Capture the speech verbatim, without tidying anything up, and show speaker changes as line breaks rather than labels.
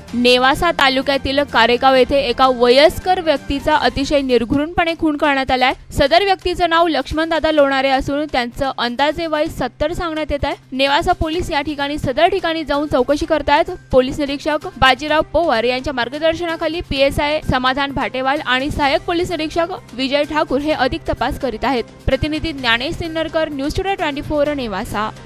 नेवासा तालुक्यातील कारेगाव येथे एका वयस्कर व्यक्तीचा अतिशय निर्घृणपणे खून करण्यात आलाय। सदर व्यक्तीचे नाव लक्ष्मणदादा लोणारे असून त्यांचं अंदाजे वय सत्तर सांगण्यात येत आहे। नेवासा पोलीस या ठिकाणी सदर ठिकाणी जाऊन चौकशी करतायत। पोलीस निरीक्षक बाजीराव पवार यांच्या मार्गदर्शनाखाली पीएसआय समाधान भाटेवाल आणि सहाय्यक पोलीस निरीक्षक विजय ठाकूर हे अधिक तपास करीत आहेत। प्रतिनिधी ज्ञानेश सिन्नरकर, न्यूज टुडे चोवीस नेवासा।